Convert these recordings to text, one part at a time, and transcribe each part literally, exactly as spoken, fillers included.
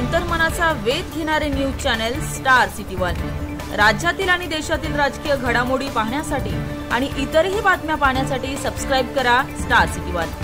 अंतर्मनाचा वेध घेणारे news channel star city one. राज्यातील आणि देशातील राजकीय घडामोडी पाहण्यासाठी आणि इतरही बातम्या पाहण्यासाठी सबस्क्राइब करा स्टार सिटी वन।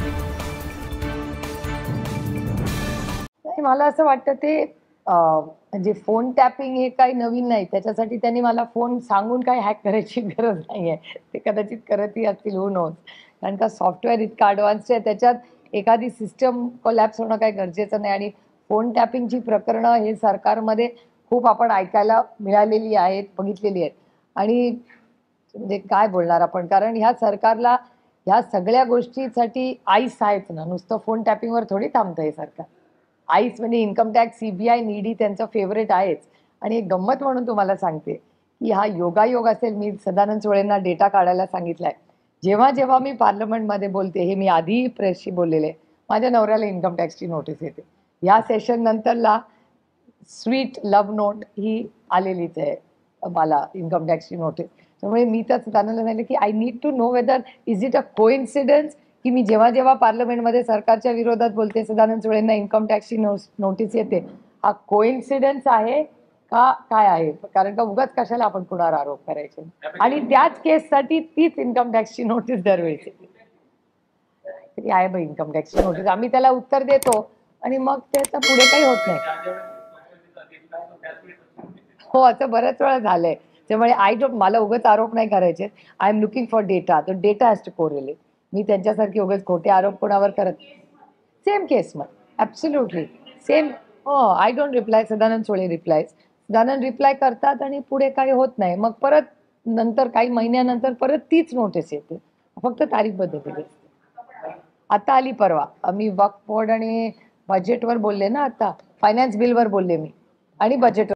मला असं वाटतं ते म्हणजे फोन टॅपिंग हे काही नवीन नाही, त्याच्यासाठी त्यांनी मला फोन सांगून काही हॅक करायची गरज नाहीये, ते कदाचित करतही असतील, हू नोज। कारण का सॉफ्टवेअर इतकं ॲडव्हान्स्ड आहे, त्याच्यात एखादी सिस्टम कोलॅप्स होणं काही गरजेचं नाही। आणि फोन टॅपिंगची प्रकरणं हे सरकारमध्ये खूप आपण ऐकायला मिळालेली आहेत, बघितलेली आहेत। आणि म्हणजे काय बोलणार आपण, कारण ह्या सरकारला ह्या सगळ्या गोष्टीसाठी आईस आहेत ना, नुसतं फोन टॅपिंगवर थोडी थांबतं हे सरकार। आईस म्हणजे इन्कम टॅक्स, सीबीआय, नीडी त्यांचं फेवरेट आहेच। आणि एक गंमत म्हणून तुम्हाला सांगते की हा योगायोग असेल, मी सदानंद सोळेंना डेटा काढायला सांगितलाय। जेव्हा जेव्हा मी पार्लमेंटमध्ये बोलते, हे मी आधी प्रेसशी बोललेले, माझ्या नवऱ्याला इन्कम टॅक्सची नोटीस येते। या सेशन नंतरला स्वीट लव्ह नोट ही आलेलीच आहे मला, इन्कम टॅक्सची नोटीस। त्यामुळे मी तर सदानंदला सांगितलं की I need to know whether is it a coincidence की मी जेव्हा जेव्हा पार्लमेंटमध्ये सरकारच्या विरोधात बोलते, सदानंद सोळेंना इन्कम टॅक्सची नोटीस येते, हा कोइन्सिडन्स आहे का काय आहे? कारण का उगाच कशाला आपण कुणावर आरोप करायचे। आणि त्याच केससाठी तीच इन्कम टॅक्सची नोटीस दरवेळेस येते आहे बाई इन्कम टॅक्सची नोटीस। आम्ही त्याला उत्तर देतो आणि मग त्याचा पुढे काही होत नाही। हो, असं बऱ्याच वेळा झालंय। त्यामुळे आय डोंट, मला उगाच आरोप नाही करायचे। I am looking for data, तो डेटा हॅज टू कोरिलेट। मी त्यांच्यासारखी उगाच खोटे आरोप कोणावर करत, सेम केस मग ॲब्सोल्युटली सेम। हो, I don't reply, Sadanand Sole reply, Sadanand reply करतात आणि पुढे काही होत नाही। मग परत नंतर काही महिन्यानंतर परत तीच नोटीस येते, फक्त तारीख बदललेली असते। आता आली परवा, मी वक्फ बोर्ड आणि बजेटवर बोलले ना, आता फायनान्स बिलवर बोलले मी आणि बजेट